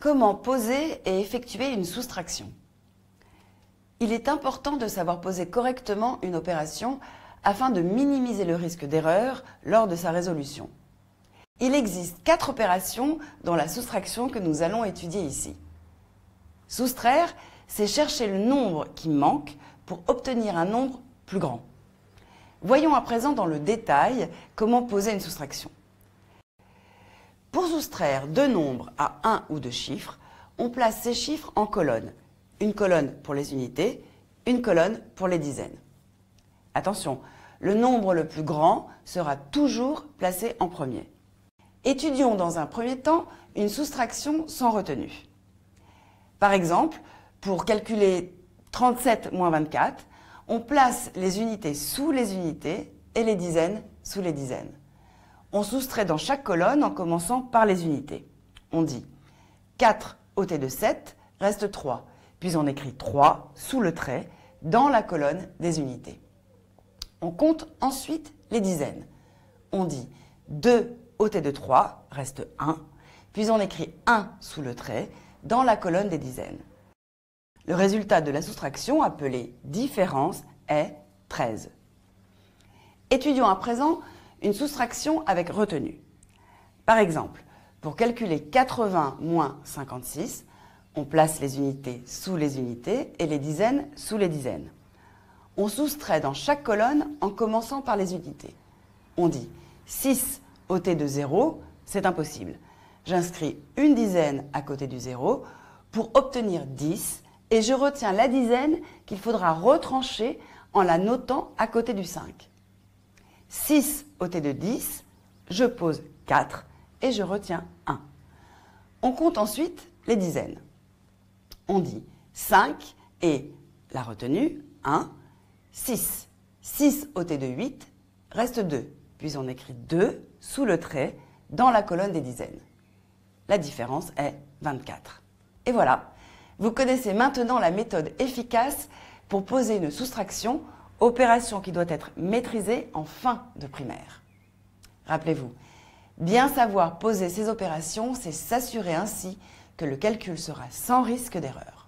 Comment poser et effectuer une soustraction? Il est important de savoir poser correctement une opération afin de minimiser le risque d'erreur lors de sa résolution. Il existe 4 opérations dans la soustraction que nous allons étudier ici. Soustraire, c'est chercher le nombre qui manque pour obtenir un nombre plus grand. Voyons à présent dans le détail comment poser une soustraction. Pour soustraire deux nombres à un ou deux chiffres, on place ces chiffres en colonnes. Une colonne pour les unités, une colonne pour les dizaines. Attention, le nombre le plus grand sera toujours placé en premier. Étudions dans un premier temps une soustraction sans retenue. Par exemple, pour calculer 37 moins 24, on place les unités sous les unités et les dizaines sous les dizaines. On soustrait dans chaque colonne en commençant par les unités. On dit 4 ôté de 7 reste 3, puis on écrit 3 sous le trait dans la colonne des unités. On compte ensuite les dizaines. On dit 2 ôté de 3 reste 1, puis on écrit 1 sous le trait dans la colonne des dizaines. Le résultat de la soustraction, appelé différence, est 13. Étudions à présent une soustraction avec retenue. Par exemple, pour calculer 80 moins 56, on place les unités sous les unités et les dizaines sous les dizaines. On soustrait dans chaque colonne en commençant par les unités. On dit 6 ôté de 0, c'est impossible. J'inscris une dizaine à côté du 0 pour obtenir 10 et je retiens la dizaine qu'il faudra retrancher en la notant à côté du 5. 6 ôté de 10, je pose 4 et je retiens 1. On compte ensuite les dizaines. On dit 5 et la retenue 1, 6. 6 ôté de 8 reste 2, puis on écrit 2 sous le trait dans la colonne des dizaines. La différence est 24. Et voilà, vous connaissez maintenant la méthode efficace pour poser une soustraction, opération qui doit être maîtrisée en fin de primaire. Rappelez-vous, bien savoir poser ces opérations, c'est s'assurer ainsi que le calcul sera sans risque d'erreur.